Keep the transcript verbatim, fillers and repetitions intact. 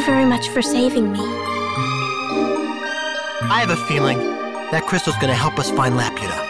very much for saving me. I have a feeling that crystal's gonna help us find Laputa.